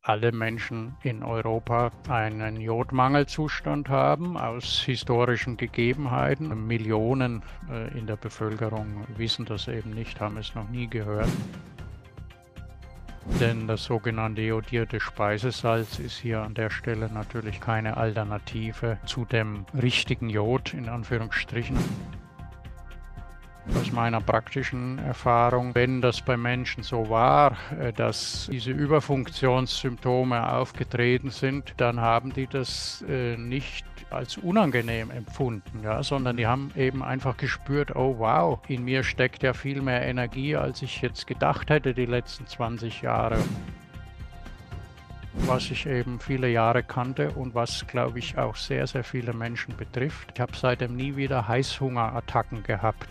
alle Menschen in Europa einen Jodmangelzustand haben aus historischen Gegebenheiten. Millionen in der Bevölkerung wissen das eben nicht, haben es noch nie gehört. Denn das sogenannte jodierte Speisesalz ist hier an der Stelle natürlich keine Alternative zu dem richtigen Jod in Anführungsstrichen. Aus meiner praktischen Erfahrung, wenn das bei Menschen so war, dass diese Überfunktionssymptome aufgetreten sind, dann haben die das nicht als unangenehm empfunden, ja, sondern die haben eben einfach gespürt, oh wow, in mir steckt ja viel mehr Energie, als ich jetzt gedacht hätte die letzten 20 Jahre. Was ich eben viele Jahre kannte und was, glaube ich, auch sehr, sehr viele Menschen betrifft. Ich habe seitdem nie wieder Heißhungerattacken gehabt.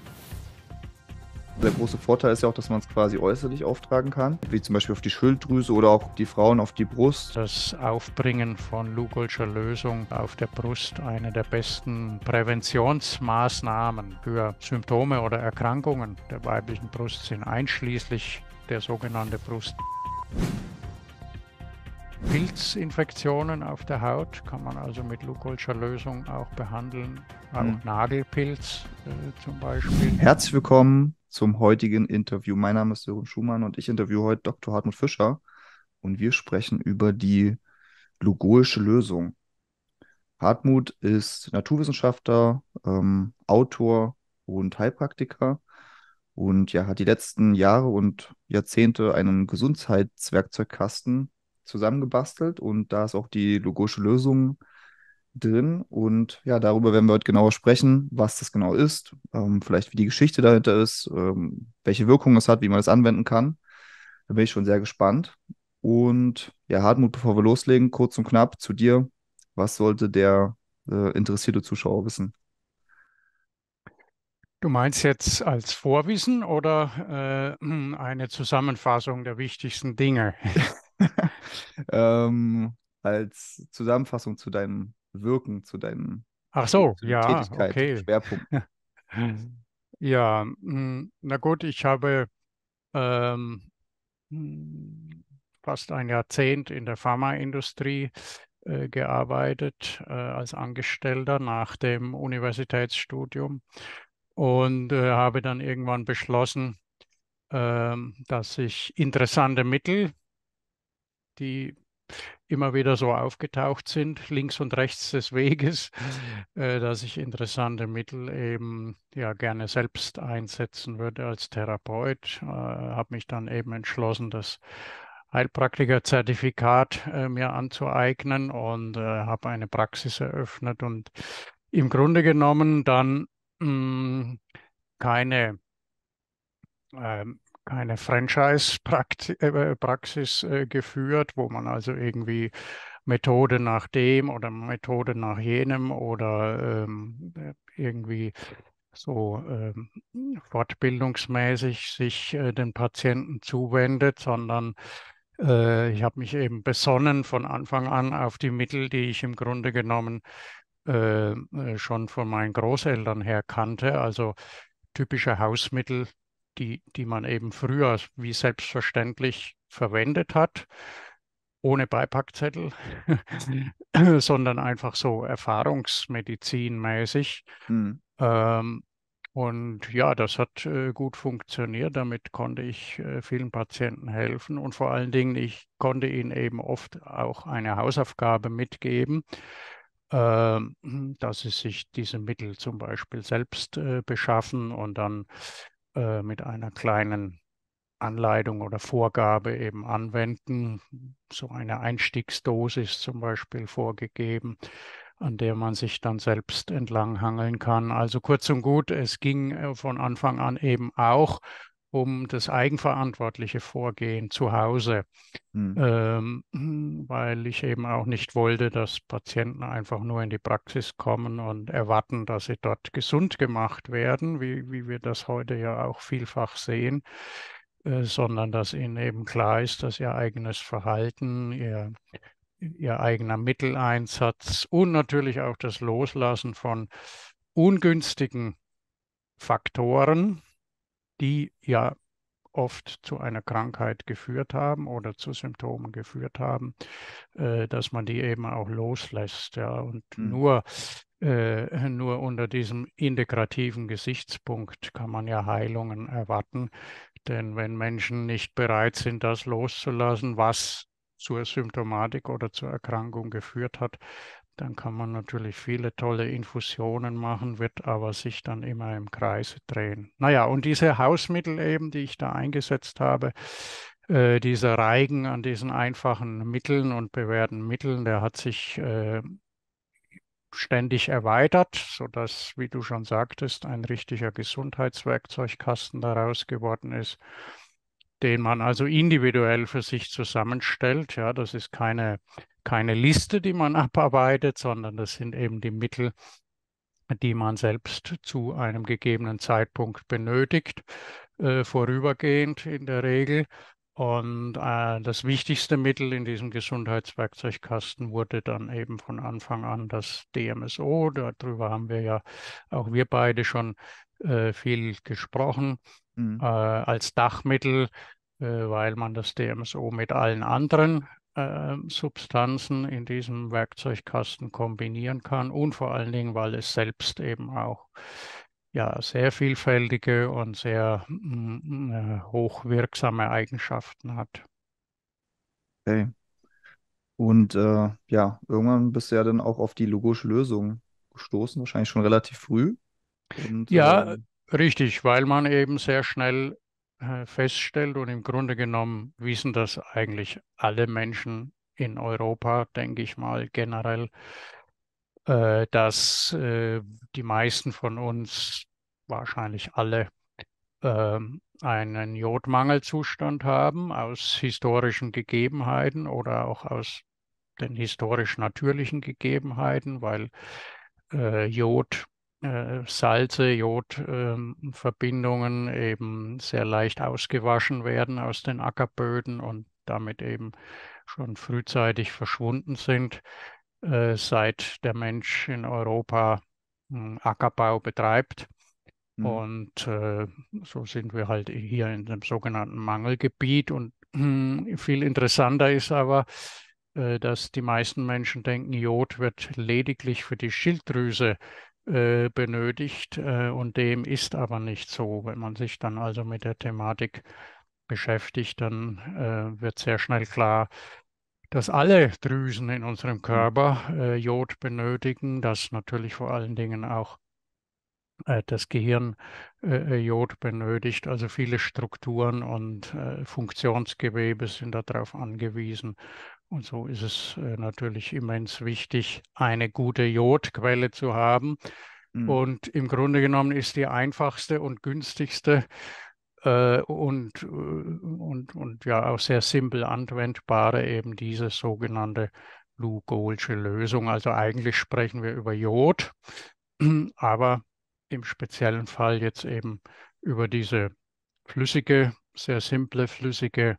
Der große Vorteil ist ja auch, dass man es quasi äußerlich auftragen kann, wie zum Beispiel auf die Schilddrüse oder auch die Frauen auf die Brust. Das Aufbringen von Lugolscher Lösung auf der Brust eine der besten Präventionsmaßnahmen für Symptome oder Erkrankungen der weiblichen Brust sind, einschließlich der sogenannten Brust. Pilzinfektionen auf der Haut kann man also mit Lugolscher Lösung auch behandeln, auch Hm. Nagelpilz zum Beispiel. Herzlich willkommen zum heutigen Interview. Mein Name ist Sören Schumann und ich interviewe heute Dr. Hartmut Fischer und wir sprechen über die Lugolsche Lösung. Hartmut ist Naturwissenschaftler, Autor und Heilpraktiker und ja, hat die letzten Jahre und Jahrzehnte einen Gesundheitswerkzeugkasten zusammengebastelt und da ist auch die Lugolsche Lösung drin. Und ja, darüber werden wir heute genauer sprechen, was das genau ist, vielleicht wie die Geschichte dahinter ist, welche Wirkung es hat, wie man es anwenden kann. Da bin ich schon sehr gespannt. Und ja, Hartmut, bevor wir loslegen, kurz und knapp zu dir. Was sollte der interessierte Zuschauer wissen? Du meinst jetzt als Vorwissen oder eine Zusammenfassung der wichtigsten Dinge? Als Zusammenfassung zu deinem Wirken, Ach so, zu der ja, Tätigkeit, okay. Schwerpunkt. Ja, na gut, ich habe ähm, fast ein Jahrzehnt in der Pharmaindustrie gearbeitet als Angestellter nach dem Universitätsstudium und habe dann irgendwann beschlossen, dass ich interessante Mittel, die immer wieder so aufgetaucht sind, links und rechts des Weges, dass ich interessante Mittel eben ja gerne selbst einsetzen würde als Therapeut. Habe mich dann eben entschlossen, das Heilpraktiker-Zertifikat mir anzueignen und habe eine Praxis eröffnet und im Grunde genommen dann mh, keine keine Franchise-Praxis geführt, wo man also irgendwie Methode nach dem oder Methode nach jenem oder irgendwie so fortbildungsmäßig sich den Patienten zuwendet, sondern ich habe mich eben besonnen von Anfang an auf die Mittel, die ich im Grunde genommen schon von meinen Großeltern her kannte, also typische Hausmittel, die man eben früher wie selbstverständlich verwendet hat, ohne Beipackzettel, sondern einfach so erfahrungsmedizinmäßig. Hm. Ähm, und ja, das hat gut funktioniert. Damit konnte ich vielen Patienten helfen und vor allen Dingen, ich konnte ihnen eben oft auch eine Hausaufgabe mitgeben, ähm, dass sie sich diese Mittel zum Beispiel selbst beschaffen und dann mit einer kleinen Anleitung oder Vorgabe eben anwenden. So eine Einstiegsdosis zum Beispiel vorgegeben, an der man sich dann selbst entlanghangeln kann. Also kurz und gut, es ging von Anfang an eben auch um das eigenverantwortliche Vorgehen zu Hause, Hm. weil ich eben auch nicht wollte, dass Patienten einfach nur in die Praxis kommen und erwarten, dass sie dort gesund gemacht werden, wie wir das heute ja auch vielfach sehen, sondern dass ihnen eben klar ist, dass ihr eigenes Verhalten, ihr eigener Mitteleinsatz und natürlich auch das Loslassen von ungünstigen Faktoren, die ja oft zu einer Krankheit geführt haben oder zu Symptomen geführt haben, dass man die eben auch loslässt. Ja. Und Hm. nur unter diesem integrativen Gesichtspunkt kann man ja Heilungen erwarten. Denn wenn Menschen nicht bereit sind, das loszulassen, was zur Symptomatik oder zur Erkrankung geführt hat, dann kann man natürlich viele tolle Infusionen machen, wird aber sich dann immer im Kreis drehen. Naja, und diese Hausmittel eben, die ich da eingesetzt habe, dieser Reigen an diesen einfachen Mitteln und bewährten Mitteln, der hat sich ständig erweitert, sodass, wie du schon sagtest, ein richtiger Gesundheitswerkzeugkasten daraus geworden ist, den man also individuell für sich zusammenstellt. Ja, das ist keine Liste, die man abarbeitet, sondern das sind eben die Mittel, die man selbst zu einem gegebenen Zeitpunkt benötigt, vorübergehend in der Regel. Und das wichtigste Mittel in diesem Gesundheitswerkzeugkasten wurde dann eben von Anfang an das DMSO. Darüber haben wir ja auch wir beide schon viel gesprochen Hm. als Dachmittel, weil man das DMSO mit allen anderen Substanzen in diesem Werkzeugkasten kombinieren kann und vor allen Dingen, weil es selbst eben auch ja, sehr vielfältige und sehr hochwirksame Eigenschaften hat. Okay. Und ja, irgendwann bist du ja dann auch auf die logische Lösung gestoßen, wahrscheinlich schon relativ früh. Und Ja, richtig, weil man eben sehr schnell feststellt und im Grunde genommen wissen das eigentlich alle Menschen in Europa, denke ich mal, generell, dass die meisten von uns, wahrscheinlich alle, einen Jodmangelzustand haben aus historischen Gegebenheiten oder auch aus den historisch natürlichen Gegebenheiten, weil Jod, Salze, Jodverbindungen eben sehr leicht ausgewaschen werden aus den Ackerböden und damit eben schon frühzeitig verschwunden sind, seit der Mensch in Europa Ackerbau betreibt. hm, Und so sind wir halt hier in dem sogenannten Mangelgebiet. Und viel interessanter ist aber, dass die meisten Menschen denken, Jod wird lediglich für die Schilddrüse benötigt. Und dem ist aber nicht so. Wenn man sich dann also mit der Thematik beschäftigt, dann wird sehr schnell klar, dass alle Drüsen in unserem hm, Körper Jod benötigen, dass natürlich vor allen Dingen auch das Gehirn Jod benötigt. Also viele Strukturen und Funktionsgewebe sind darauf angewiesen. Und so ist es natürlich immens wichtig, eine gute Jodquelle zu haben. hm, Und im Grunde genommen ist die einfachste und günstigste und ja auch sehr simpel anwendbare eben diese sogenannte Lugolsche Lösung. Also eigentlich sprechen wir über Jod, aber im speziellen Fall jetzt eben über diese flüssige, sehr simple, flüssige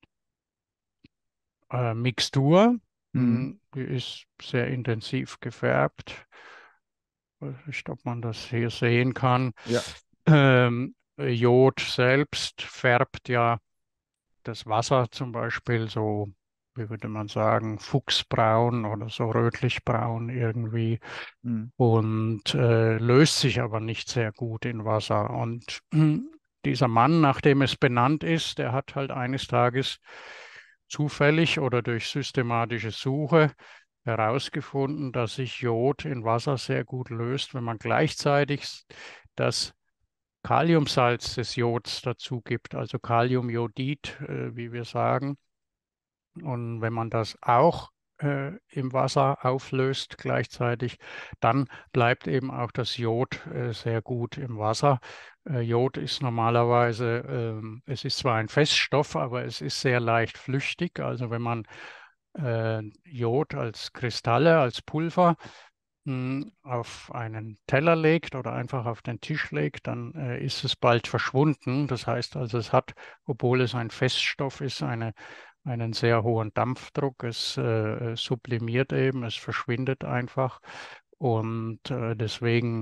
Mixtur. hm. Die ist sehr intensiv gefärbt. Weiß nicht, ob man das hier sehen kann. Ja. Jod selbst färbt ja das Wasser zum Beispiel so, wie würde man sagen, fuchsbraun oder so rötlichbraun irgendwie Hm, und löst sich aber nicht sehr gut in Wasser. Und dieser Mann, nach dem es benannt ist, der hat halt eines Tages zufällig oder durch systematische Suche herausgefunden, dass sich Jod in Wasser sehr gut löst, wenn man gleichzeitig das Kaliumsalz des Jods dazu gibt, also Kaliumjodid, wie wir sagen. Und wenn man das auch im Wasser auflöst gleichzeitig, dann bleibt eben auch das Jod sehr gut im Wasser. Jod ist normalerweise, es ist zwar ein Feststoff, aber es ist sehr leicht flüchtig. Also wenn man Jod als Kristalle, als Pulver auf einen Teller legt oder einfach auf den Tisch legt, dann ist es bald verschwunden. Das heißt also, es hat, obwohl es ein Feststoff ist, einen sehr hohen Dampfdruck. Es sublimiert eben, es verschwindet einfach. Und deswegen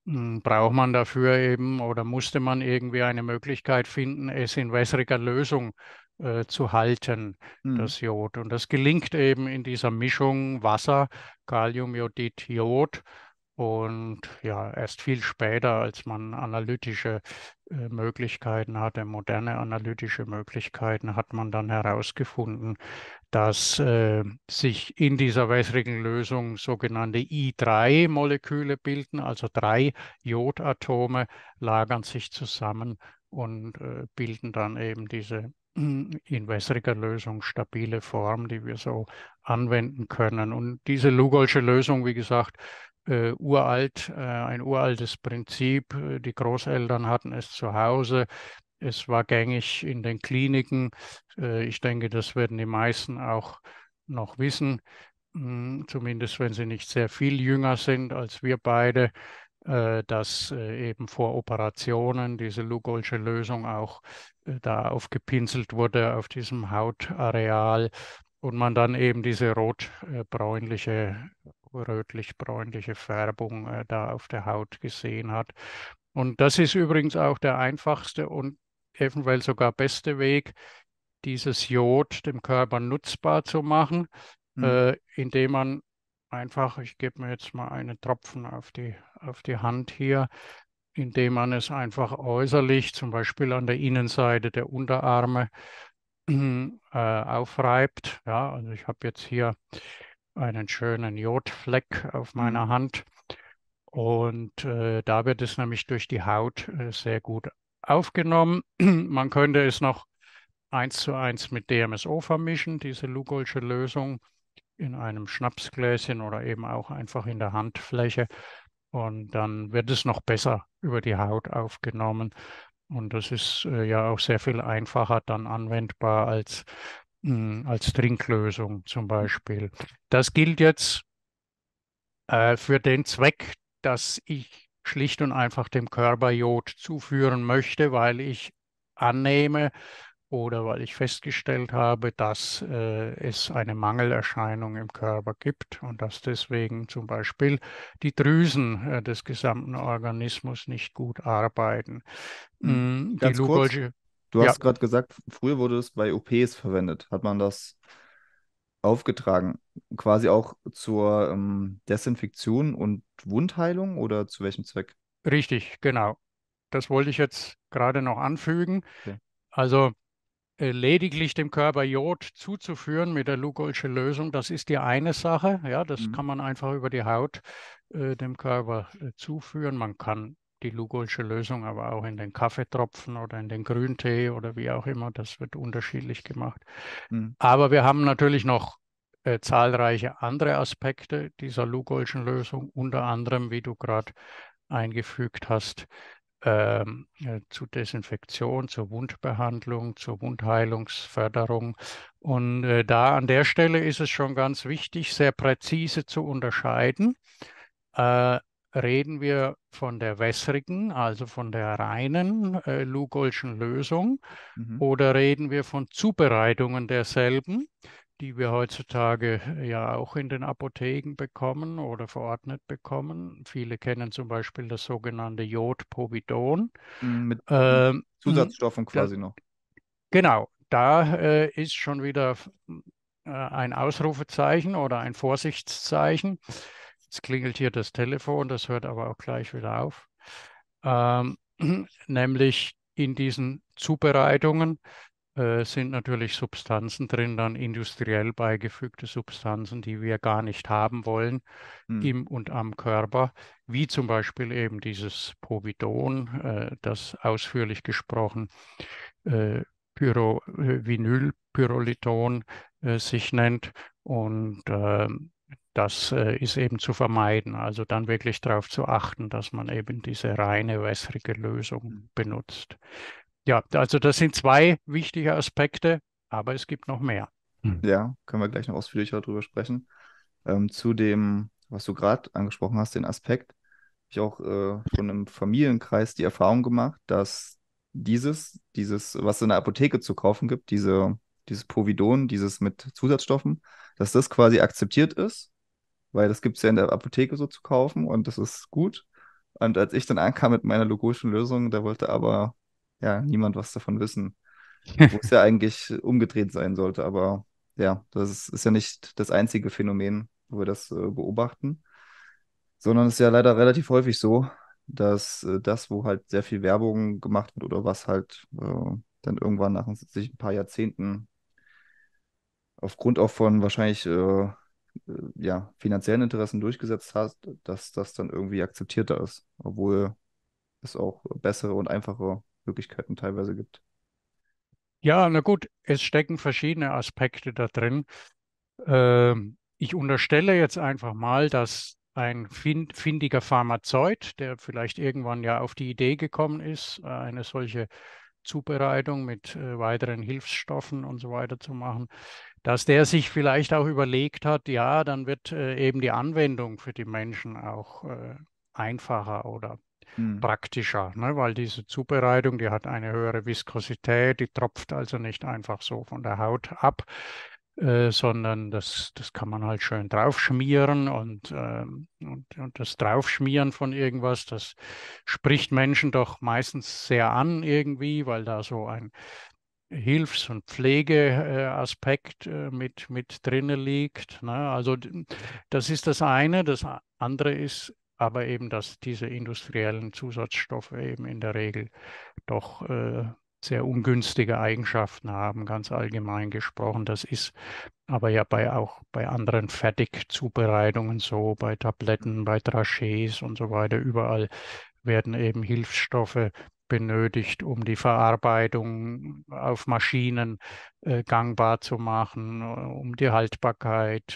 braucht man dafür eben oder musste man irgendwie eine Möglichkeit finden, es in wässriger Lösung zu halten, Mhm. das Jod. Und das gelingt eben in dieser Mischung Wasser, Kaliumjodid, Jod. Und ja, erst viel später, als man analytische Möglichkeiten hatte, moderne analytische Möglichkeiten, hat man dann herausgefunden, dass sich in dieser wässrigen Lösung sogenannte I3-Moleküle bilden, also drei Jodatome lagern sich zusammen und bilden dann eben diese in wässriger Lösung stabile Form, die wir so anwenden können. Und diese Lugolsche Lösung, wie gesagt, ein uraltes Prinzip. Die Großeltern hatten es zu Hause. Es war gängig in den Kliniken. Ich denke, das werden die meisten auch noch wissen, zumindest wenn sie nicht sehr viel jünger sind als wir beide, dass eben vor Operationen diese Lugolsche Lösung auch da aufgepinselt wurde auf diesem Hautareal und man dann eben diese rotbräunliche, rötlich-bräunliche Färbung da auf der Haut gesehen hat. Und das ist übrigens auch der einfachste und eventuell sogar beste Weg, dieses Jod dem Körper nutzbar zu machen, Mhm. indem man einfach, ich gebe mir jetzt mal einen Tropfen auf die Hand hier, indem man es einfach äußerlich, zum Beispiel an der Innenseite der Unterarme, aufreibt. Ja, also ich habe jetzt hier einen schönen Jodfleck auf Mhm. meiner Hand und da wird es nämlich durch die Haut sehr gut aufgenommen. Man könnte es noch 1:1 mit DMSO vermischen, diese Lugolsche Lösung in einem Schnapsgläschen oder eben auch einfach in der Handfläche. Und dann wird es noch besser über die Haut aufgenommen. Und das ist ja auch sehr viel einfacher dann anwendbar als Trinklösung zum Beispiel. Das gilt jetzt für den Zweck, dass ich schlicht und einfach dem Körper Jod zuführen möchte, weil ich annehme oder weil ich festgestellt habe, dass es eine Mangelerscheinung im Körper gibt und dass deswegen zum Beispiel die Drüsen des gesamten Organismus nicht gut arbeiten. Mhm. Die Ganz kurz, Lugolsche, du ja, hast gerade gesagt, früher wurde es bei OPs verwendet. Hat man das aufgetragen? Quasi auch zur Desinfektion und Wundheilung oder zu welchem Zweck? richtig, genau. Das wollte ich jetzt gerade noch anfügen. Okay. Also lediglich dem Körper Jod zuzuführen mit der Lugolsche Lösung, das ist die eine Sache. Ja, das Mhm. kann man einfach über die Haut dem Körper zuführen. Man kann die Lugolsche Lösung aber auch in den Kaffeetropfen oder in den Grüntee oder wie auch immer. Das wird unterschiedlich gemacht. Mhm. Aber wir haben natürlich noch zahlreiche andere Aspekte dieser Lugolschen Lösung, unter anderem, wie du gerade eingefügt hast, zur Desinfektion, zur Wundbehandlung, zur Wundheilungsförderung. Und da an der Stelle ist es schon ganz wichtig, sehr präzise zu unterscheiden. Äh, Reden wir von der wässrigen, also von der reinen Lugolschen Lösung, Mhm. oder reden wir von Zubereitungen derselben, die wir heutzutage ja auch in den Apotheken bekommen oder verordnet bekommen? Viele kennen zum Beispiel das sogenannte Jodpovidon. Mit Ähm, Zusatzstoffen da, quasi noch. genau, da ist schon wieder ein Ausrufezeichen oder ein Vorsichtszeichen. Jetzt klingelt hier das Telefon, das hört aber auch gleich wieder auf. Ähm, Nämlich in diesen Zubereitungen sind natürlich Substanzen drin, dann industriell beigefügte Substanzen, die wir gar nicht haben wollen Mhm. im und am Körper, wie zum Beispiel eben dieses Povidon, das ausführlich gesprochen Vinylpyrrolidon sich nennt. Und das ist eben zu vermeiden. Also dann wirklich darauf zu achten, dass man eben diese reine wässrige Lösung Mhm. benutzt. Ja, also das sind zwei wichtige Aspekte, aber es gibt noch mehr. Hm. Ja, können wir gleich noch ausführlicher darüber sprechen. Zu dem, was du gerade angesprochen hast, den Aspekt, habe ich auch schon im Familienkreis die Erfahrung gemacht, dass was es in der Apotheke zu kaufen gibt, dieses Povidon, dieses mit Zusatzstoffen, dass das quasi akzeptiert ist, weil das gibt es ja in der Apotheke so zu kaufen und das ist gut. Und als ich dann ankam mit meiner logischen Lösung, da wollte aber ja niemand was davon wissen, wo es ja eigentlich umgedreht sein sollte. Aber ja, ist ja nicht das einzige Phänomen, wo wir das beobachten, sondern es ist ja leider relativ häufig so, dass das, wo halt sehr viel Werbung gemacht wird oder was halt dann irgendwann nach sich ein paar Jahrzehnten aufgrund auch von wahrscheinlich ja, finanziellen Interessen durchgesetzt hat, dass das dann irgendwie akzeptierter ist, obwohl es auch bessere und einfache Möglichkeiten teilweise gibt. Ja, na gut, es stecken verschiedene Aspekte da drin. Ich unterstelle jetzt einfach mal, dass ein findiger Pharmazeut, der vielleicht irgendwann ja auf die Idee gekommen ist, eine solche Zubereitung mit weiteren Hilfsstoffen und so weiter zu machen, dass der sich vielleicht auch überlegt hat, ja, dann wird eben die Anwendung für die Menschen auch einfacher oder Hm, praktischer, ne? Weil diese Zubereitung, die hat eine höhere Viskosität, die tropft also nicht einfach so von der Haut ab, sondern das kann man halt schön draufschmieren und das Draufschmieren von irgendwas, das spricht Menschen doch meistens sehr an irgendwie, weil da so ein Hilfs- und Pflegeaspekt mit drinne liegt. Ne? Also das ist das eine. Das andere ist aber eben, dass diese industriellen Zusatzstoffe eben in der Regel doch sehr ungünstige Eigenschaften haben, ganz allgemein gesprochen. Das ist aber ja auch bei anderen Fertigzubereitungen so, bei Tabletten, bei Dragés und so weiter, überall werden eben Hilfsstoffe benötigt, um die Verarbeitung auf Maschinen gangbar zu machen, um die Haltbarkeit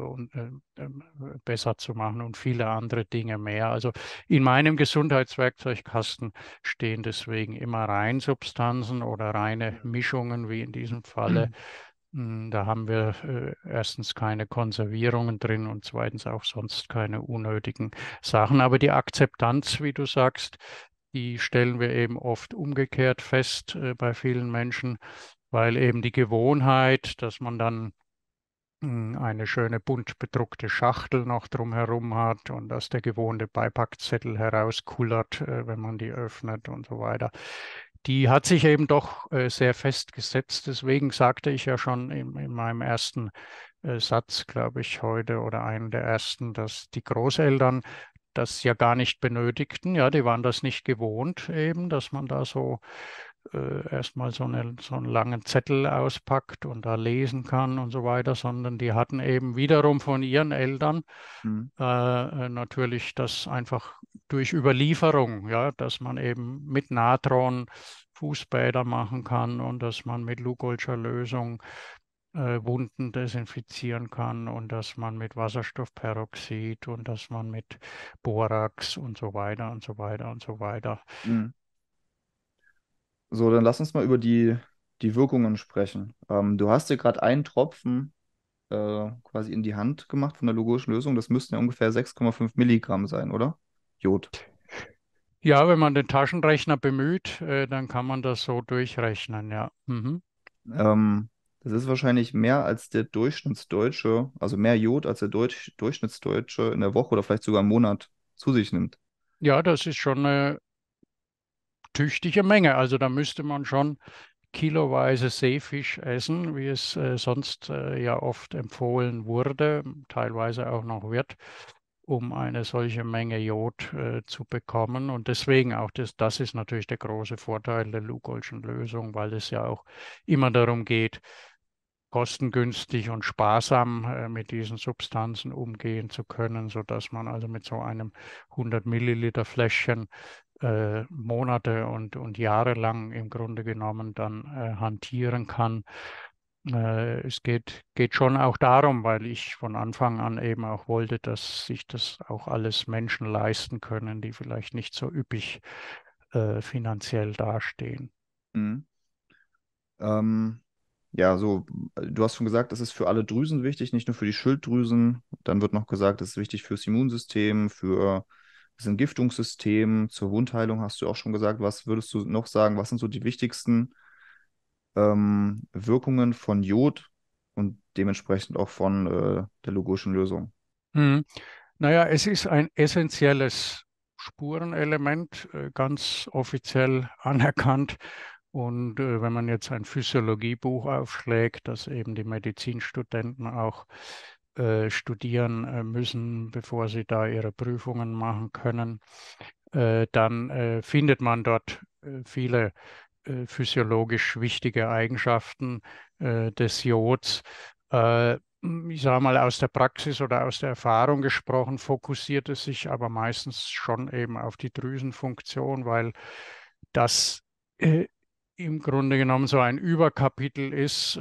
besser zu machen und viele andere Dinge mehr. Also in meinem Gesundheitswerkzeugkasten stehen deswegen immer Reinsubstanzen oder reine Mischungen, wie in diesem Falle. Da haben wir erstens keine Konservierungen drin und zweitens auch sonst keine unnötigen Sachen. Aber die Akzeptanz, wie du sagst, die stellen wir eben oft umgekehrt fest bei vielen Menschen, weil eben die Gewohnheit, dass man dann eine schöne bunt bedruckte Schachtel noch drumherum hat und dass der gewohnte Beipackzettel herauskullert, wenn man die öffnet und so weiter. Die hat sich eben doch sehr festgesetzt. Deswegen sagte ich ja schon in meinem ersten Satz, glaube ich, heute oder einen der ersten, dass die Großeltern das ja gar nicht benötigten. Ja, die waren das nicht gewohnt eben, dass man da so erstmal so einen langen Zettel auspackt und da lesen kann und so weiter, sondern die hatten eben wiederum von ihren Eltern hm, natürlich das einfach durch Überlieferung, ja, dass man eben mit Natron Fußbäder machen kann und dass man mit Lugolscher Lösung Wunden desinfizieren kann und dass man mit Wasserstoffperoxid und dass man mit Borax und so weiter und so weiter und so weiter. hm. So, dann lass uns mal über die Wirkungen sprechen. Du hast dir gerade einen Tropfen quasi in die Hand gemacht von der logischen Lösung. Das müssten ja ungefähr 6,5 Milligramm sein, oder? Jod. Ja, wenn man den Taschenrechner bemüht, dann kann man das so durchrechnen, ja. Mhm. Ähm, Das ist wahrscheinlich mehr als der Durchschnittsdeutsche, also mehr Jod als der Durchschnittsdeutsche in der Woche oder vielleicht sogar im Monat zu sich nimmt. Ja, das ist schon eine tüchtige Menge. Also da müsste man schon kiloweise Seefisch essen, wie es sonst ja oft empfohlen wurde, teilweise auch noch wird, um eine solche Menge Jod zu bekommen. Und deswegen auch das ist natürlich der große Vorteil der Lugolschen Lösung, weil es ja auch immer darum geht, kostengünstig und sparsam mit diesen Substanzen umgehen zu können, sodass man also mit so einem 100 Milliliter Fläschchen Monate und Jahre lang im Grunde genommen dann hantieren kann. Es geht schon auch darum, weil ich von Anfang an eben auch wollte, dass sich das auch alles Menschen leisten können, die vielleicht nicht so üppig finanziell dastehen. Mhm. Ähm, ja, so, du hast schon gesagt, es ist für alle Drüsen wichtig, nicht nur für die Schilddrüsen. Dann wird noch gesagt, es ist wichtig fürs Immunsystem, für das Entgiftungssystem, zur Wundheilung hast du auch schon gesagt. Was würdest du noch sagen? Was sind so die wichtigsten Wirkungen von Jod und dementsprechend auch von der logischen Lösung? Hm. Naja, es ist ein essentielles Spurenelement, ganz offiziell anerkannt. Und wenn man jetzt ein Physiologiebuch aufschlägt, das eben die Medizinstudenten auch studieren müssen, bevor sie da ihre Prüfungen machen können, dann findet man dort viele physiologisch wichtige Eigenschaften des Jods. Äh, Ich sage mal, aus der Praxis oder aus der Erfahrung gesprochen, fokussiert es sich aber meistens schon eben auf die Drüsenfunktion, weil das äh, im Grunde genommen so ein Überkapitel ist,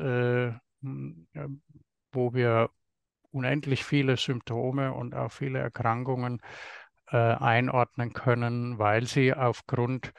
wo wir unendlich viele Symptome und auch viele Erkrankungen einordnen können, weil sie aufgrund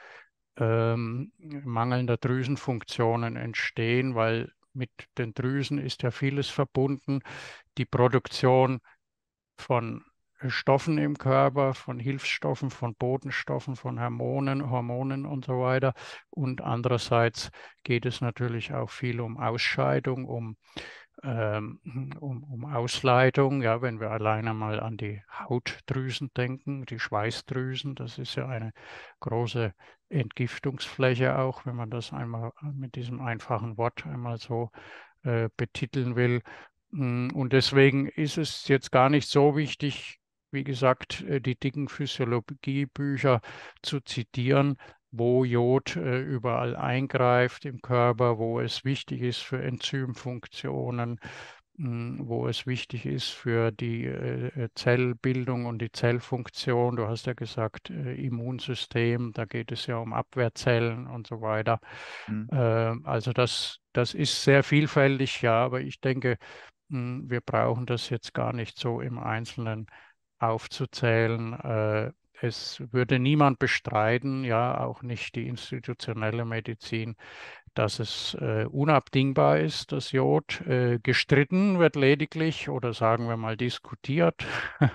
mangelnder Drüsenfunktionen entstehen, weil mit den Drüsen ist ja vieles verbunden. Die Produktion von Stoffen im Körper, von Hilfsstoffen, von Botenstoffen, von Hormonen und so weiter. Und andererseits geht es natürlich auch viel um Ausscheidung, ähm, um Ausleitung. Ja, wenn wir alleine mal an die Hautdrüsen denken, die Schweißdrüsen, das ist ja eine große Entgiftungsfläche auch, wenn man das einmal mit diesem einfachen Wort einmal so betiteln will. Und deswegen ist es jetzt gar nicht so wichtig, wie gesagt, die dicken Physiologiebücher zu zitieren, wo Jod überall eingreift im Körper, wo es wichtig ist für Enzymfunktionen, wo es wichtig ist für die Zellbildung und die Zellfunktion. Du hast ja gesagt, Immunsystem, da geht es ja um Abwehrzellen und so weiter. Mhm. Also das ist sehr vielfältig, ja, aber ich denke, wir brauchen das jetzt gar nicht so im Einzelnen aufzuzählen. Es würde niemand bestreiten, ja, auch nicht die institutionelle Medizin, dass es unabdingbar ist, das Jod. Gestritten wird lediglich oder sagen wir mal diskutiert,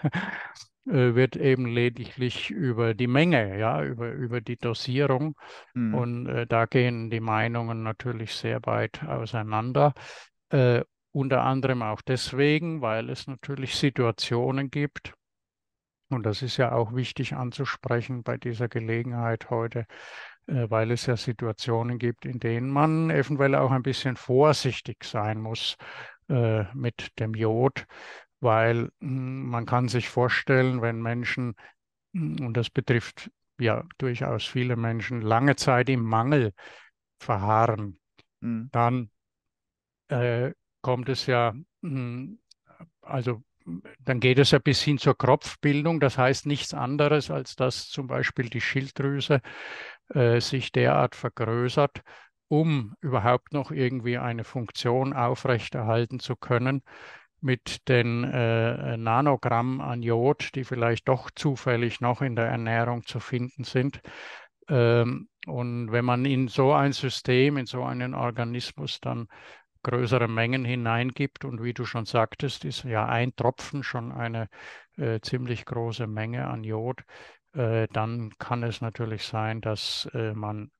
wird eben lediglich über die Menge, ja, über die Dosierung. Mhm. Und da gehen die Meinungen natürlich sehr weit auseinander. Äh, Unter anderem auch deswegen, weil es natürlich Situationen gibt, und das ist ja auch wichtig anzusprechen bei dieser Gelegenheit heute, weil es ja Situationen gibt, in denen man eventuell auch ein bisschen vorsichtig sein muss mit dem Jod, weil man kann sich vorstellen, wenn Menschen, und das betrifft ja durchaus viele Menschen, lange Zeit im Mangel verharren, Mhm. dann kommt es ja, also dann geht es ja bis hin zur Kropfbildung. Das heißt nichts anderes, als dass zum Beispiel die Schilddrüse sich derart vergrößert, um überhaupt noch irgendwie eine Funktion aufrechterhalten zu können mit den Nanogramm an Jod, die vielleicht doch zufällig noch in der Ernährung zu finden sind. Und wenn man in so ein System, in so einen Organismus dann größere Mengen hineingibt. Und wie du schon sagtest, ist ja ein Tropfen schon eine ziemlich große Menge an Jod. Dann kann es natürlich sein, dass man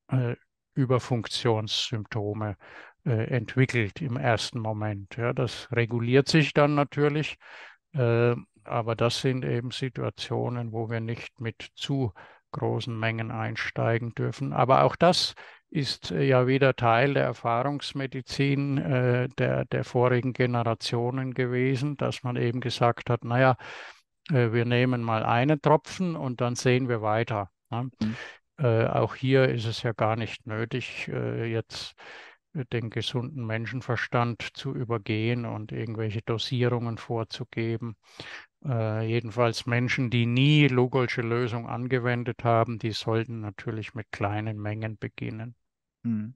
Überfunktionssymptome entwickelt im ersten Moment. Ja, das reguliert sich dann natürlich, äh, aber das sind eben Situationen, wo wir nicht mit zu großen Mengen einsteigen dürfen. Aber auch das ist ja wieder Teil der Erfahrungsmedizin der vorigen Generationen gewesen, dass man eben gesagt hat, naja, wir nehmen mal einen Tropfen und dann sehen wir weiter. Ne? Mhm. Auch hier ist es ja gar nicht nötig, jetzt den gesunden Menschenverstand zu übergehen und irgendwelche Dosierungen vorzugeben. Jedenfalls Menschen, die nie Lugolsche Lösung angewendet haben, die sollten natürlich mit kleinen Mengen beginnen. Mhm.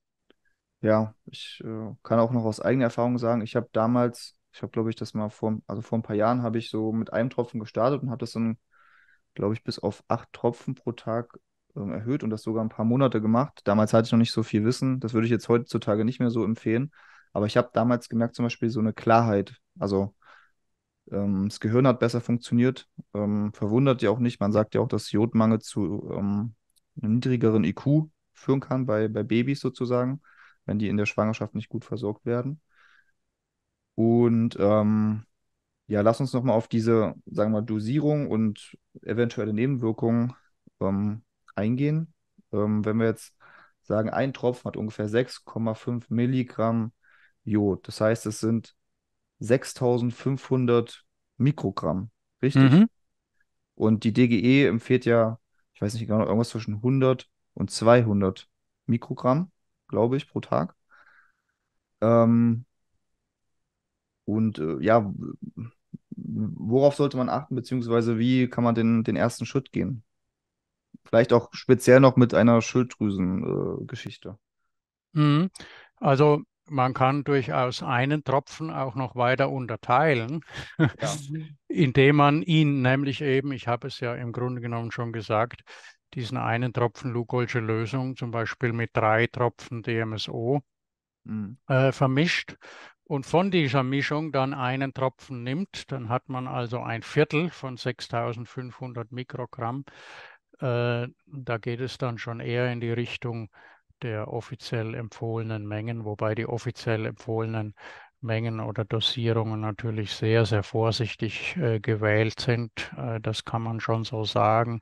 Ja, ich kann auch noch aus eigener Erfahrung sagen, ich habe damals, ich habe glaube ich das mal also vor ein paar Jahren habe ich so mit einem Tropfen gestartet und habe das dann, glaube ich, bis auf 8 Tropfen pro Tag erhöht und das sogar ein paar Monate gemacht. Damals hatte ich noch nicht so viel Wissen, das würde ich jetzt heutzutage nicht mehr so empfehlen, aber ich habe damals gemerkt, zum Beispiel so eine Klarheit, also das Gehirn hat besser funktioniert, verwundert ja auch nicht, man sagt ja auch, dass Jodmangel zu einem niedrigeren IQ führen kann bei Babys sozusagen, wenn die in der Schwangerschaft nicht gut versorgt werden. Und ja, lass uns nochmal auf diese, sagen wir mal, Dosierung und eventuelle Nebenwirkungen eingehen. Wenn wir jetzt sagen, ein Tropfen hat ungefähr 6,5 Milligramm Jod. Das heißt, es sind 6500 Mikrogramm. Richtig? Mhm. Und die DGE empfiehlt ja, ich weiß nicht genau, irgendwas zwischen 100 und 200 Mikrogramm, glaube ich, pro Tag. Ähm, ja, worauf sollte man achten, beziehungsweise wie kann man den ersten Schritt gehen? Vielleicht auch speziell noch mit einer Schilddrüsen, Geschichte. Mhm. Also man kann durchaus einen Tropfen auch noch weiter unterteilen, Ja. indem man ihn nämlich eben, ich habe es ja im Grunde genommen schon gesagt, diesen einen Tropfen Lugolsche Lösung zum Beispiel mit 3 Tropfen DMSO Mhm. vermischt und von dieser Mischung dann einen Tropfen nimmt, dann hat man also ein Viertel von 6500 Mikrogramm. Da geht es dann schon eher in die Richtung der offiziell empfohlenen Mengen, wobei die offiziell empfohlenen Mengen oder Dosierungen natürlich sehr, sehr vorsichtig gewählt sind. Das kann man schon so sagen.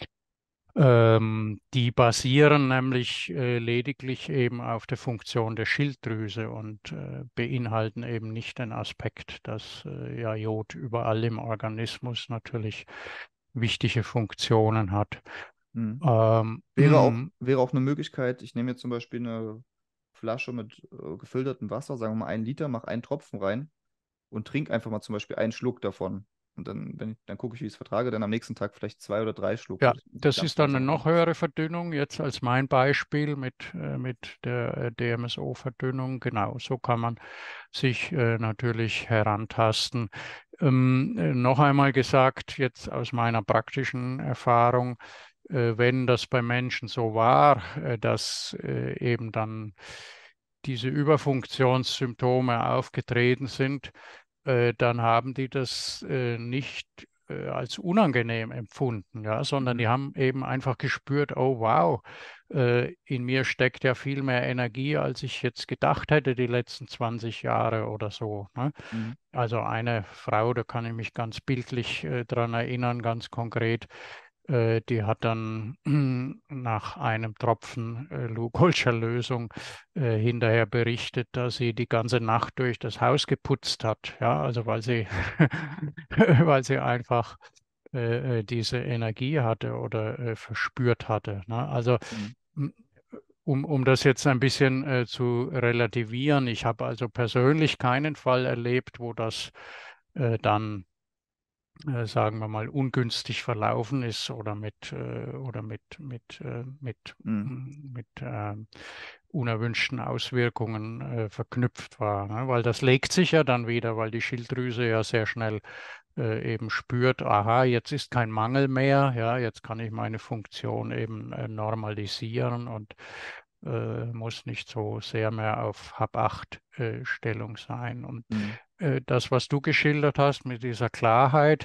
Die basieren nämlich lediglich eben auf der Funktion der Schilddrüse und beinhalten eben nicht den Aspekt, dass ja Jod überall im Organismus natürlich wichtige Funktionen hat. Mhm. Ähm, Wäre auch eine Möglichkeit, ich nehme jetzt zum Beispiel eine Flasche mit gefiltertem Wasser, sagen wir mal 1 Liter, mache einen Tropfen rein und trinke einfach mal zum Beispiel einen Schluck davon. Und dann, dann gucke ich, wie ich es vertrage, dann am nächsten Tag vielleicht 2 oder 3 Schluck, Ja, dass man das ganz ist dann langsam eine noch runter. höhere Verdünnung, jetzt als mein Beispiel mit der DMSO-Verdünnung. Genau, so kann man sich natürlich herantasten. Noch einmal gesagt, jetzt aus meiner praktischen Erfahrung, wenn das bei Menschen so war, dass eben dann diese Überfunktionssymptome aufgetreten sind, dann haben die das nicht als unangenehm empfunden, ja, sondern Mhm. die haben eben einfach gespürt, oh wow, in mir steckt ja viel mehr Energie, als ich jetzt gedacht hätte die letzten 20 Jahre oder so. Ne? Mhm. Also eine Frau, da kann ich mich ganz bildlich dran erinnern, ganz konkret, die hat dann nach einem Tropfen Lugolscher Lösung hinterher berichtet, dass sie die ganze Nacht durch das Haus geputzt hat. Ja, also weil sie, weil sie einfach diese Energie hatte oder verspürt hatte. Ne? Also Mhm. m- um das jetzt ein bisschen zu relativieren, ich habe also persönlich keinen Fall erlebt, wo das dann sagen wir mal, ungünstig verlaufen ist oder Mhm. mit unerwünschten Auswirkungen verknüpft war. Ne? Weil das legt sich ja dann wieder, weil die Schilddrüse ja sehr schnell eben spürt, aha, jetzt ist kein Mangel mehr, ja, jetzt kann ich meine Funktion eben normalisieren und muss nicht so sehr mehr auf Hab-Acht-Stellung sein. Und Mhm. das, was du geschildert hast mit dieser Klarheit,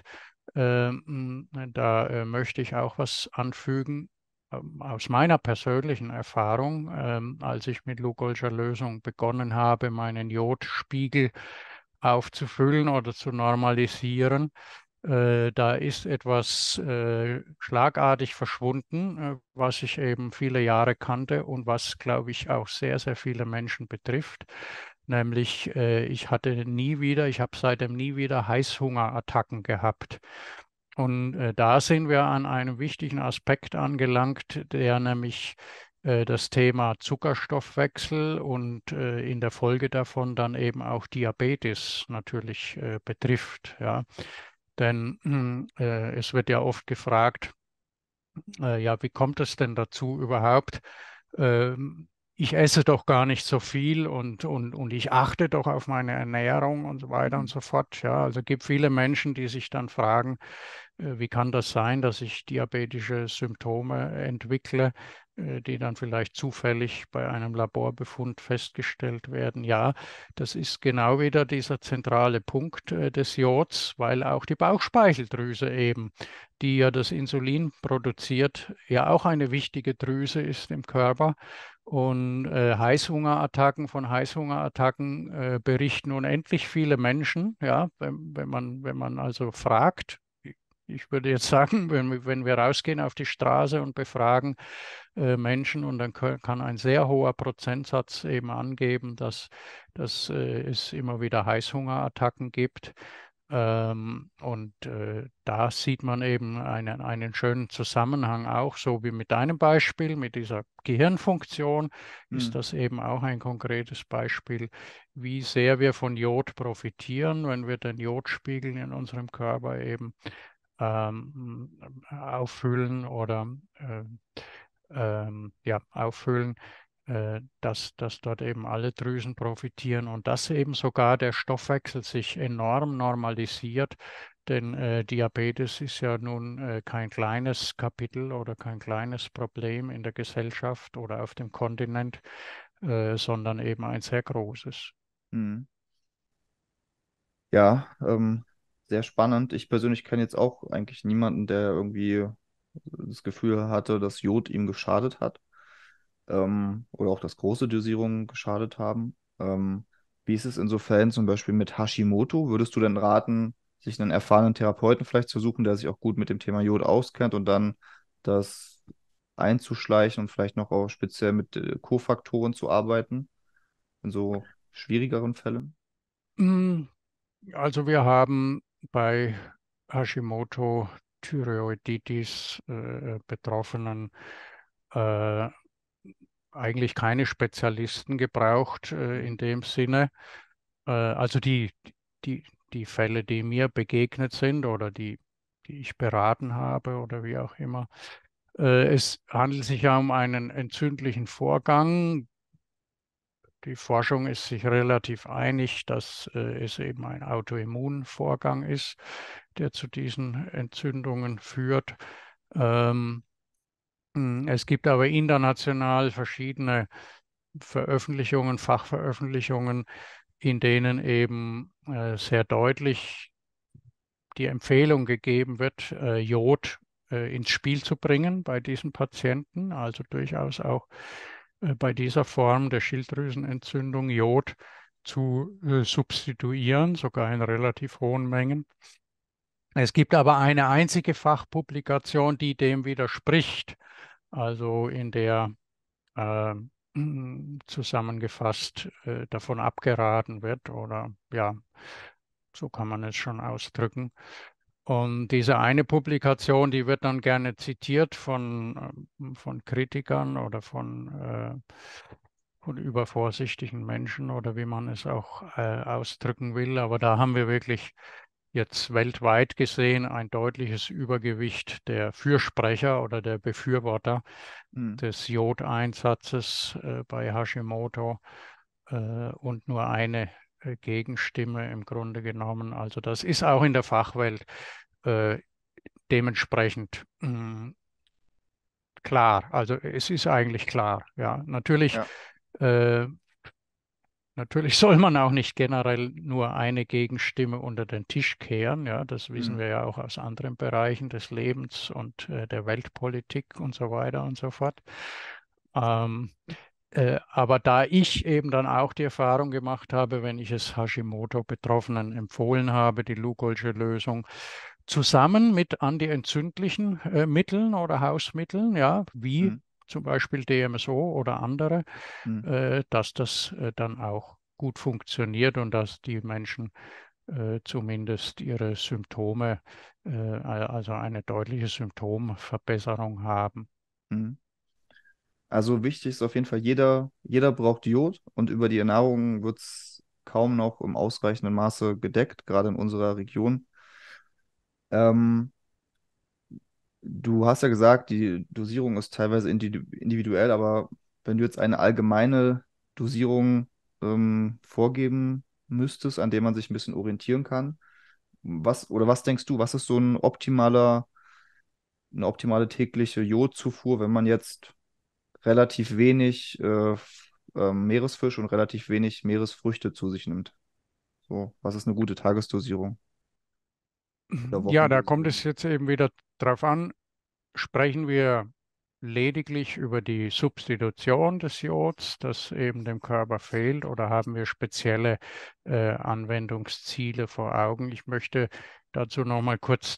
da möchte ich auch was anfügen. Aus meiner persönlichen Erfahrung, als ich mit Lugolscher Lösung begonnen habe, meinen Jodspiegel aufzufüllen oder zu normalisieren, da ist etwas schlagartig verschwunden, was ich eben viele Jahre kannte und was, glaube ich, auch sehr, sehr viele Menschen betrifft. Nämlich, ich hatte nie wieder, ich habe seitdem nie wieder Heißhungerattacken gehabt. Und da sind wir an einem wichtigen Aspekt angelangt, der nämlich das Thema Zuckerstoffwechsel und in der Folge davon dann eben auch Diabetes natürlich betrifft. Ja. Denn es wird ja oft gefragt, ja, wie kommt es denn dazu überhaupt? Ich esse doch gar nicht so viel und ich achte doch auf meine Ernährung und so weiter und Mhm. so fort. Ja, also es gibt viele Menschen, die sich dann fragen, wie kann das sein, dass ich diabetische Symptome entwickle, die dann vielleicht zufällig bei einem Laborbefund festgestellt werden? Ja, das ist genau wieder dieser zentrale Punkt des Jods, weil auch die Bauchspeicheldrüse eben, die ja das Insulin produziert, ja auch eine wichtige Drüse ist im Körper. Und von Heißhungerattacken berichten unendlich viele Menschen. Ja, wenn man also fragt, ich würde jetzt sagen, wenn wir rausgehen auf die Straße und befragen Menschen, und dann kann ein sehr hoher Prozentsatz eben angeben, dass es immer wieder Heißhungerattacken gibt. Da sieht man eben einen schönen Zusammenhang auch, so wie mit deinem Beispiel, mit dieser Gehirnfunktion, ist Hm, das eben auch ein konkretes Beispiel, wie sehr wir von Jod profitieren, wenn wir den Jodspiegel in unserem Körper eben auffüllen oder ja, auffüllen, dass dort eben alle Drüsen profitieren und dass eben sogar der Stoffwechsel sich enorm normalisiert. Denn Diabetes ist ja nun kein kleines Kapitel oder kein kleines Problem in der Gesellschaft oder auf dem Kontinent, sondern eben ein sehr großes. hm. Ja, sehr spannend. Ich persönlich kenne jetzt auch eigentlich niemanden, der irgendwie das Gefühl hatte, dass Jod ihm geschadet hat, oder auch, dass große Dosierungen geschadet haben. Wie ist es in so Fällen zum Beispiel mit Hashimoto? Würdest du denn raten, sich einen erfahrenen Therapeuten vielleicht zu suchen, der sich auch gut mit dem Thema Jod auskennt und dann das einzuschleichen und vielleicht noch auch speziell mit Kofaktoren zu arbeiten in so schwierigeren Fällen? Mm, Also wir haben bei Hashimoto Thyreoiditis Betroffenen äh, eigentlich keine Spezialisten gebraucht Mhm. in dem Sinne. Also die, die Fälle, die mir begegnet sind oder die ich beraten habe oder wie auch immer. Es handelt sich ja um einen entzündlichen Vorgang. Die Forschung ist sich relativ einig, dass es eben ein Autoimmunvorgang ist, der zu diesen Entzündungen führt. Ähm, Es gibt aber international verschiedene Veröffentlichungen, Fachveröffentlichungen, in denen eben sehr deutlich die Empfehlung gegeben wird, Jod ins Spiel zu bringen bei diesen Patienten, also durchaus auch bei dieser Form der Schilddrüsenentzündung Jod zu substituieren, sogar in relativ hohen Mengen. Es gibt aber eine einzige Fachpublikation, die dem widerspricht, also in der äh, zusammengefasst davon abgeraten wird oder ja, so kann man es schon ausdrücken. Und diese eine Publikation, die wird dann gerne zitiert von Kritikern oder von übervorsichtigen Menschen oder wie man es auch ausdrücken will. Aber da haben wir wirklich jetzt weltweit gesehen ein deutliches Übergewicht der Fürsprecher oder der Befürworter Mhm. des Jodeinsatzes bei Hashimoto und nur eine Gegenstimme im Grunde genommen. Also das ist auch in der Fachwelt äh, dementsprechend klar. Also es ist eigentlich klar. Ja, Ja. äh, natürlich soll man auch nicht generell nur eine Gegenstimme unter den Tisch kehren. Ja, das wissen Mhm. wir ja auch aus anderen Bereichen des Lebens und der Weltpolitik und so weiter und so fort. Ähm, aber da ich eben dann auch die Erfahrung gemacht habe, wenn ich es Hashimoto-Betroffenen empfohlen habe, die Lugolsche Lösung, zusammen mit antientzündlichen Mitteln oder Hausmitteln, ja, wie Mhm. zum Beispiel DMSO oder andere, Mhm. dass das dann auch gut funktioniert und dass die Menschen zumindest ihre Symptome, also eine deutliche Symptomverbesserung haben. Mhm. Also wichtig ist auf jeden Fall, jeder braucht Jod und über die Ernährung wird es kaum noch im ausreichenden Maße gedeckt, gerade in unserer Region. Ähm, Du hast ja gesagt, die Dosierung ist teilweise individuell, aber wenn du jetzt eine allgemeine Dosierung vorgeben müsstest, an der man sich ein bisschen orientieren kann, was denkst du, was ist so eine optimale tägliche Jodzufuhr, wenn man jetzt relativ wenig Meeresfisch und relativ wenig Meeresfrüchte zu sich nimmt? So, was ist eine gute Tagesdosierung oder Ja, da kommt Wochendosierung? es jetzt eben wieder drauf an, sprechen wir lediglich über die Substitution des Jods, das eben dem Körper fehlt, oder haben wir spezielle Anwendungsziele vor Augen? Ich möchte dazu noch mal kurz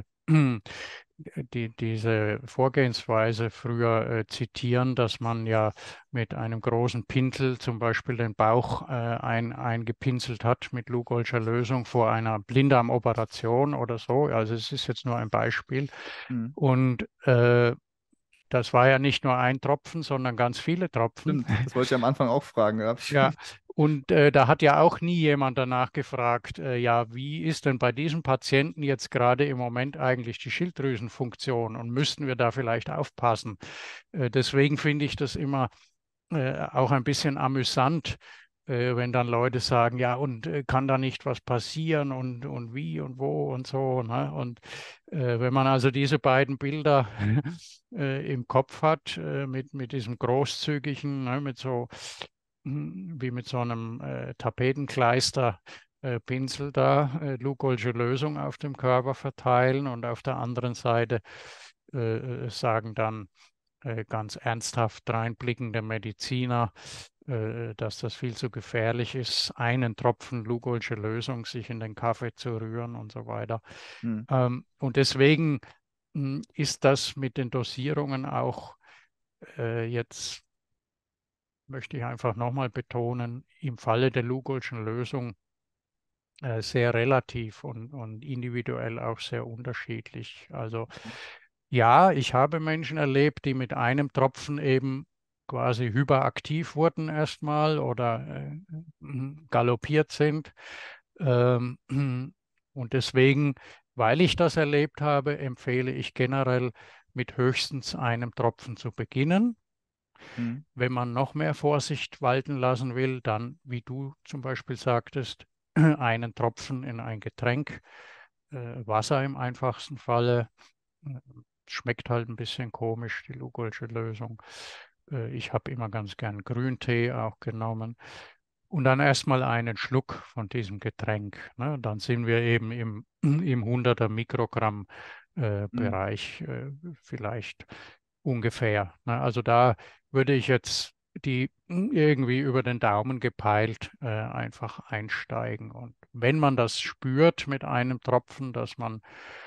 diese Vorgehensweise früher zitieren, dass man ja mit einem großen Pinsel zum Beispiel den Bauch eingepinselt hat mit Lugolscher Lösung vor einer Blinddarmoperation oder so. Also es ist jetzt nur ein Beispiel. Mhm. Und das war ja nicht nur ein Tropfen, sondern ganz viele Tropfen. Stimmt, das wollte ich am Anfang auch fragen. Da hab ich... Ja, und da hat ja auch nie jemand danach gefragt, ja, wie ist denn bei diesem Patienten jetzt gerade im Moment eigentlich die Schilddrüsenfunktion und müssten wir da vielleicht aufpassen? Deswegen finde ich das immer auch ein bisschen amüsant, wenn dann Leute sagen, ja, und kann da nicht was passieren und wie und wo und so. Ne? Und wenn man also diese beiden Bilder im Kopf hat, mit diesem großzügigen, ne, mit so wie mit so einem Tapetenkleister Pinsel da Lugolsche Lösung auf dem Körper verteilen und auf der anderen Seite sagen dann ganz ernsthaft reinblickende Mediziner, dass das viel zu gefährlich ist, einen Tropfen Lugolsche Lösung sich in den Kaffee zu rühren und so weiter. Mhm. Und deswegen ist das mit den Dosierungen auch jetzt, möchte ich einfach nochmal betonen, im Falle der Lugolschen Lösung sehr relativ und individuell auch sehr unterschiedlich. Also ja, ich habe Menschen erlebt, die mit einem Tropfen eben quasi hyperaktiv wurden erstmal oder galoppiert sind. Ähm, und deswegen, weil ich das erlebt habe, empfehle ich generell mit höchstens einem Tropfen zu beginnen. Mhm. Wenn man noch mehr Vorsicht walten lassen will, dann, wie du zum Beispiel sagtest, einen Tropfen in ein Getränk, Wasser im einfachsten Falle. Äh, Schmeckt halt ein bisschen komisch, die Lugolsche Lösung. Ich habe immer ganz gern Grüntee auch genommen. Und dann erstmal einen Schluck von diesem Getränk. Ne? Dann sind wir eben im 100er Mikrogramm Mhm. Bereich vielleicht ungefähr. Ne? Also da würde ich jetzt die irgendwie über den Daumen gepeilt einfach einsteigen. Und wenn man das spürt mit einem Tropfen, dass man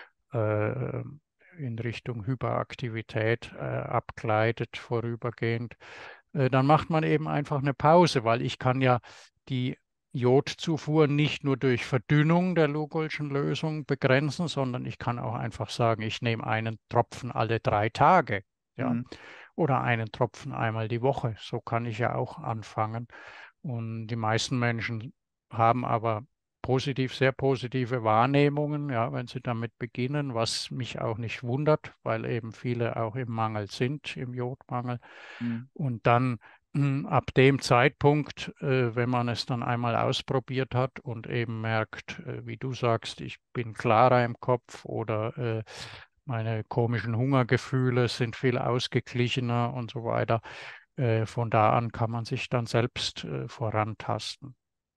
äh, in Richtung Hyperaktivität abgleitet vorübergehend, dann macht man eben einfach eine Pause, weil ich kann ja die Jodzufuhr nicht nur durch Verdünnung der Lugolschen Lösung begrenzen, sondern ich kann auch einfach sagen, ich nehme einen Tropfen alle 3 Tage, ja, Mhm. oder einen Tropfen einmal die Woche. So kann ich ja auch anfangen. Und die meisten Menschen haben aber sehr positive Wahrnehmungen, ja, wenn sie damit beginnen, was mich auch nicht wundert, weil eben viele auch im Mangel sind, im Jodmangel. Mhm. Und dann ab dem Zeitpunkt, wenn man es dann einmal ausprobiert hat und eben merkt, wie du sagst, ich bin klarer im Kopf oder meine komischen Hungergefühle sind viel ausgeglichener und so weiter. Von da an kann man sich dann selbst vorantasten.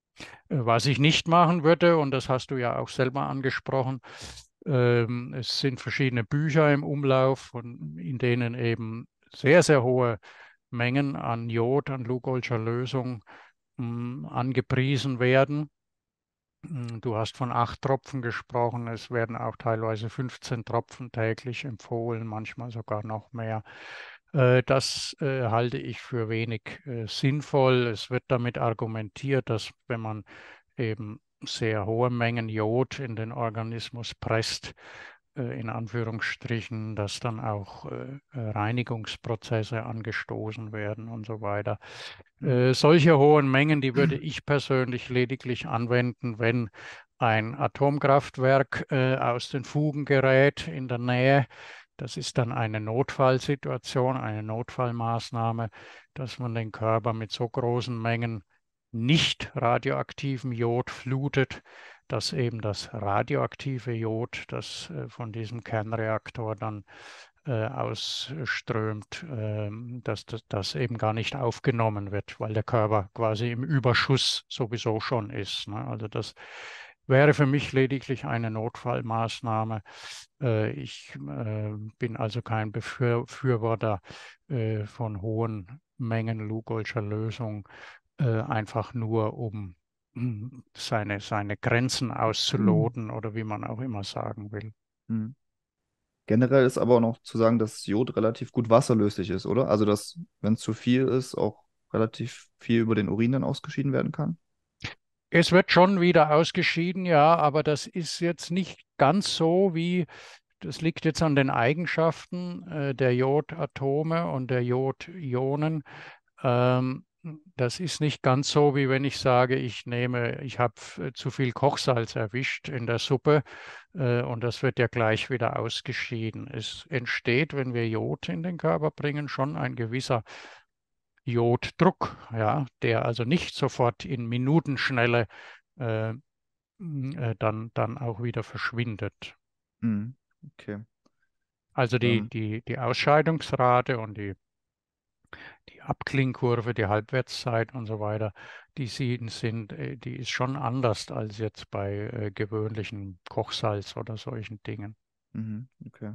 Was ich nicht machen würde, und das hast du ja auch selber angesprochen, es sind verschiedene Bücher im Umlauf, in denen eben sehr, sehr hohe Mengen an Jod, an Lugolscher Lösung angepriesen werden. Du hast von 8 Tropfen gesprochen. Es werden auch teilweise 15 Tropfen täglich empfohlen, manchmal sogar noch mehr. Das halte ich für wenig sinnvoll. Es wird damit argumentiert, dass wenn man eben sehr hohe Mengen Jod in den Organismus presst, in Anführungsstrichen, dass dann auch Reinigungsprozesse angestoßen werden und so weiter. Mhm. Solche hohen Mengen, die würde ich persönlich lediglich anwenden, wenn ein Atomkraftwerk aus den Fugen gerät in der Nähe. Das ist dann eine Notfallsituation, eine Notfallmaßnahme, dass man den Körper mit so großen Mengen nicht radioaktivem Jod flutet, dass eben das radioaktive Jod, das von diesem Kernreaktor dann ausströmt, dass das eben gar nicht aufgenommen wird, weil der Körper quasi im Überschuss sowieso schon ist. Ne? Also das wäre für mich lediglich eine Notfallmaßnahme. Ich bin also kein Befürworter von hohen Mengen Lugolscher Lösung, einfach nur um seine Grenzen auszuloten oder wie man auch immer sagen will. Mhm. Generell ist aber auch noch zu sagen, dass Jod relativ gut wasserlöslich ist, oder? Also, dass, wenn es zu viel ist, auch relativ viel über den Urin dann ausgeschieden werden kann. Es wird schon wieder ausgeschieden, ja, aber das ist jetzt nicht ganz so wie, das liegt jetzt an den Eigenschaften der Jodatome und der Jodionen. Ähm, Das ist nicht ganz so, wie wenn ich sage, ich habe zu viel Kochsalz erwischt in der Suppe und das wird ja gleich wieder ausgeschieden. Es entsteht, wenn wir Jod in den Körper bringen, schon ein gewisser Joddruck, ja, der also nicht sofort in Minutenschnelle äh, dann auch wieder verschwindet. Mhm. Okay. Also Ähm, die Ausscheidungsrate und die Abklingkurve, die Halbwertszeit und so weiter, die ist schon anders als jetzt bei gewöhnlichem Kochsalz oder solchen Dingen. okay.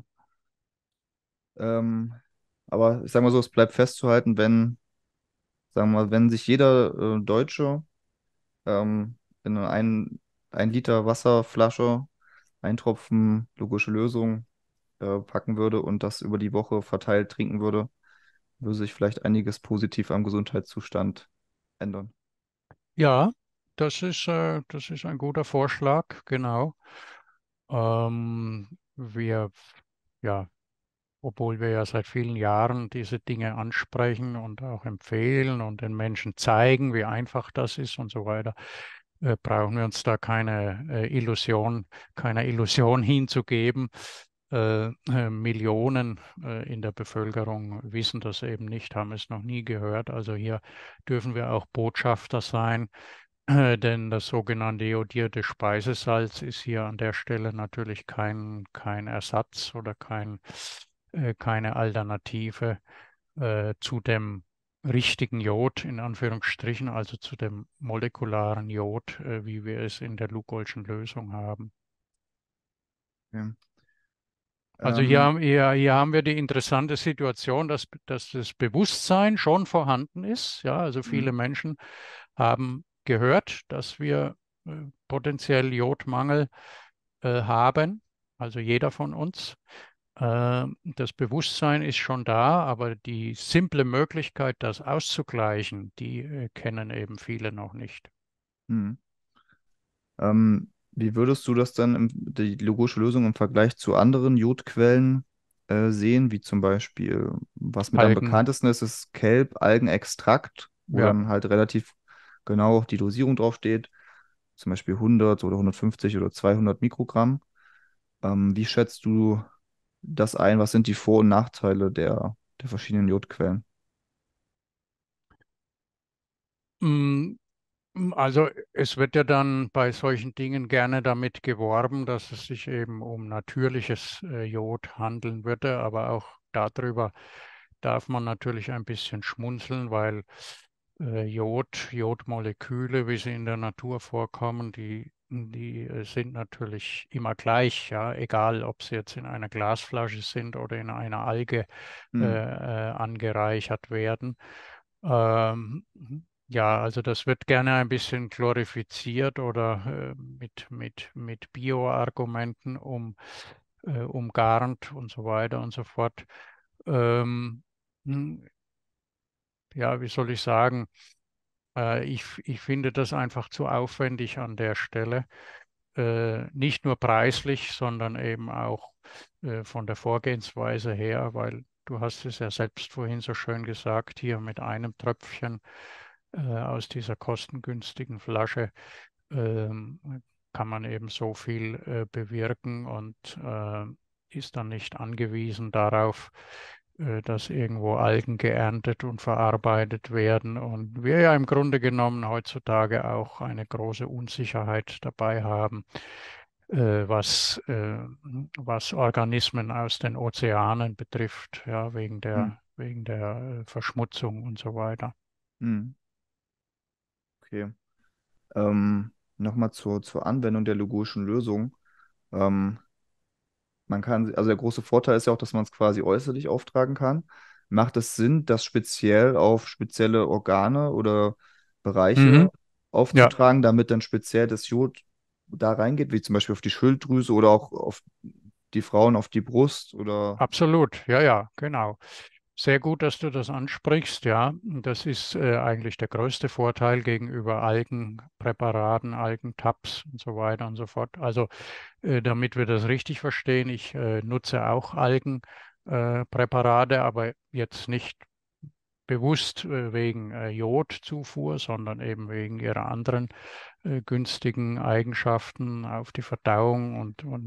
Ähm, aber ich sage mal so, es bleibt festzuhalten, wenn, sagen wir mal, wenn sich jeder Deutsche in ein Liter Wasserflasche ein Tropfen logische Lösung packen würde und das über die Woche verteilt trinken würde, würde sich vielleicht einiges positiv am Gesundheitszustand ändern. Ja, das ist ein guter Vorschlag, genau. Wir, ja, obwohl wir ja seit vielen Jahren diese Dinge ansprechen und auch empfehlen und den Menschen zeigen, wie einfach das ist und so weiter, brauchen wir uns da keiner Illusion hinzugeben. Millionen in der Bevölkerung wissen das eben nicht, haben es noch nie gehört. Also hier dürfen wir auch Botschafter sein, denn das sogenannte iodierte Speisesalz ist hier an der Stelle natürlich kein Ersatz oder keine Alternative zu dem richtigen Jod, in Anführungsstrichen, also zu dem molekularen Jod, wie wir es in der Lugolschen Lösung haben. Okay. Also Ähm, hier haben wir die interessante Situation, dass das Bewusstsein schon vorhanden ist. Ja, also mhm, viele Menschen haben gehört, dass wir potenziell Jodmangel haben, also jeder von uns. Das Bewusstsein ist schon da, aber die simple Möglichkeit, das auszugleichen, die kennen eben viele noch nicht. mhm. Wie würdest du das dann, die logische Lösung im Vergleich zu anderen Jodquellen sehen, wie zum Beispiel, was mit am Algen, bekanntesten ist, ist Kelb-Algenextrakt, wo ja. dann halt relativ genau die Dosierung draufsteht, zum Beispiel 100 oder 150 oder 200 Mikrogramm. Wie schätzt du das ein? Was sind die Vor- und Nachteile der verschiedenen Jodquellen? Mm, Also es wird ja dann bei solchen Dingen gerne damit geworben, dass es sich eben um natürliches Jod handeln würde, aber auch darüber darf man natürlich ein bisschen schmunzeln, weil Jodmoleküle, wie sie in der Natur vorkommen, die sind natürlich immer gleich, ja, egal ob sie jetzt in einer Glasflasche sind oder in einer Alge Hm, angereichert werden. Ähm, ja, also das wird gerne ein bisschen glorifiziert oder mit Bio-Argumenten umgarnt und so weiter und so fort. Ähm, hm, ja, wie soll ich sagen? Ich finde das einfach zu aufwendig an der Stelle. Nicht nur preislich, sondern eben auch von der Vorgehensweise her, weil du hast es ja selbst vorhin so schön gesagt, hier mit einem Tröpfchen aus dieser kostengünstigen Flasche ähm, kann man eben so viel bewirken und ist dann nicht angewiesen darauf, dass irgendwo Algen geerntet und verarbeitet werden. Und wir ja im Grunde genommen heutzutage auch eine große Unsicherheit dabei haben, was Organismen aus den Ozeanen betrifft, ja, hm, wegen der Verschmutzung und so weiter. hm, okay. Ähm, nochmal zur Anwendung der logischen Lösung. Ähm, Man kann, also der große Vorteil ist ja auch, dass man es quasi äußerlich auftragen kann. Macht es Sinn, das speziell auf spezielle Organe oder Mhm. Bereiche Ja, aufzutragen, damit dann speziell das Jod da reingeht, wie zum Beispiel auf die Schilddrüse oder auch auf die Frauen auf die Brust oder. absolut. Ja, ja, genau. Sehr gut, dass du das ansprichst. Ja, das ist eigentlich der größte Vorteil gegenüber Algenpräparaten, Algentabs und so weiter und so fort. Also, damit wir das richtig verstehen, ich nutze auch Algenpräparate, aber jetzt nicht bewusst wegen Jodzufuhr, sondern eben wegen ihrer anderen günstigen Eigenschaften auf die Verdauung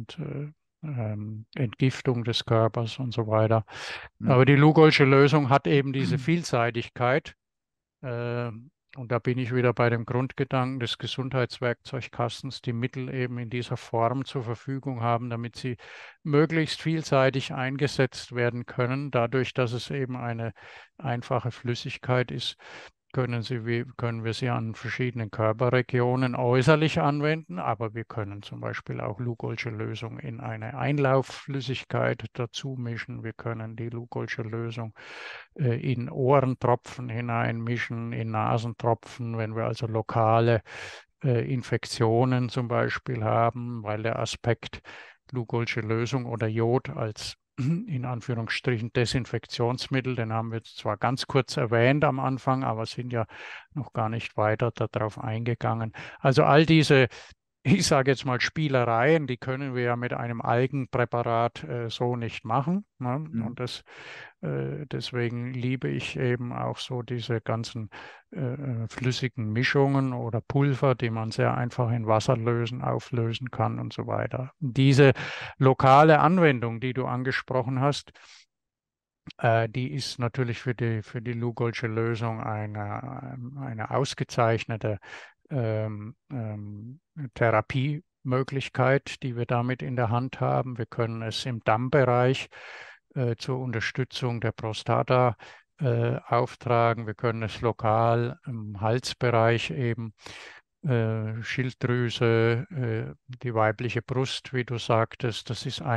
und Entgiftung des Körpers und so weiter. Hm. Aber die Lugolsche Lösung hat eben diese Vielseitigkeit. Äh, und da bin ich wieder bei dem Grundgedanken des Gesundheitswerkzeugkastens, die Mittel eben in dieser Form zur Verfügung haben, damit sie möglichst vielseitig eingesetzt werden können. Dadurch, dass es eben eine einfache Flüssigkeit ist, können wir sie an verschiedenen Körperregionen äußerlich anwenden, aber wir können zum Beispiel auch Lugolsche Lösung in eine Einlaufflüssigkeit dazu mischen. Wir können die Lugolsche Lösung in Ohrentropfen hineinmischen, in Nasentropfen, wenn wir also lokale Infektionen zum Beispiel haben, weil der Aspekt Lugolsche Lösung oder Jod als in Anführungsstrichen Desinfektionsmittel, den haben wir zwar ganz kurz erwähnt am Anfang, aber sind ja noch gar nicht weiter darauf eingegangen. Also all diese, ich sage jetzt mal Spielereien, die können wir ja mit einem Algenpräparat so nicht machen. Ne? Hm. Und deswegen liebe ich eben auch so diese ganzen flüssigen Mischungen oder Pulver, die man sehr einfach in Wasser lösen, auflösen kann und so weiter. Diese lokale Anwendung, die du angesprochen hast, die ist natürlich für die Lugolsche Lösung eine ausgezeichnete Therapiemöglichkeit, die wir damit in der Hand haben. Wir können es im Dammbereich zur Unterstützung der Prostata auftragen. Wir können es lokal im Halsbereich eben Schilddrüse, die weibliche Brust, wie du sagtest, das ist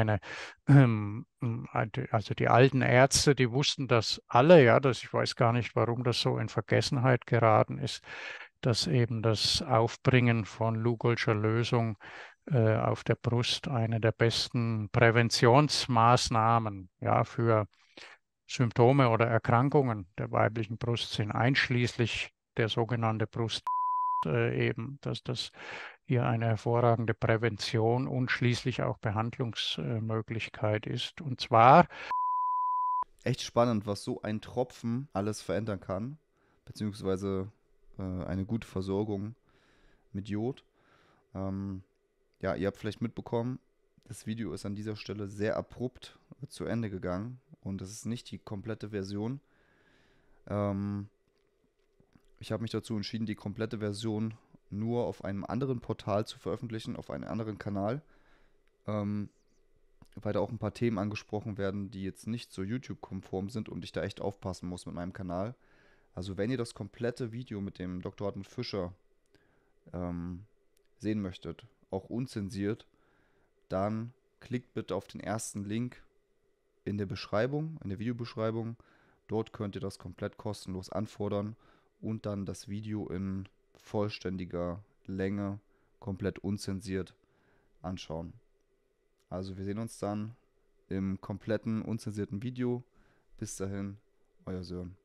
also die alten Ärzte, die wussten das alle, ja, ich weiß gar nicht, warum das so in Vergessenheit geraten ist, dass eben das Aufbringen von Lugolscher Lösung auf der Brust eine der besten Präventionsmaßnahmen, ja, für Symptome oder Erkrankungen der weiblichen Brust sind, einschließlich der sogenannten Brust eben, dass das hier eine hervorragende Prävention und schließlich auch Behandlungsmöglichkeit ist. Und zwar, Echt spannend, was so ein Tropfen alles verändern kann, beziehungsweise eine gute Versorgung mit Jod. Ähm, ja, ihr habt vielleicht mitbekommen, das Video ist an dieser Stelle sehr abrupt zu Ende gegangen und das ist nicht die komplette Version. Ähm, Ich habe mich dazu entschieden, die komplette Version nur auf einem anderen Portal zu veröffentlichen, auf einem anderen Kanal, ähm, weil da auch ein paar Themen angesprochen werden, die jetzt nicht so YouTube-konform sind und ich da echt aufpassen muss mit meinem Kanal. Also wenn ihr das komplette Video mit dem Dr. Hartmut Fischer ähm, sehen möchtet, auch unzensiert, dann klickt bitte auf den ersten Link in der Beschreibung, in der Videobeschreibung. Dort könnt ihr das komplett kostenlos anfordern und dann das Video in vollständiger Länge, komplett unzensiert anschauen. Also wir sehen uns dann im kompletten unzensierten Video. Bis dahin, euer Sören.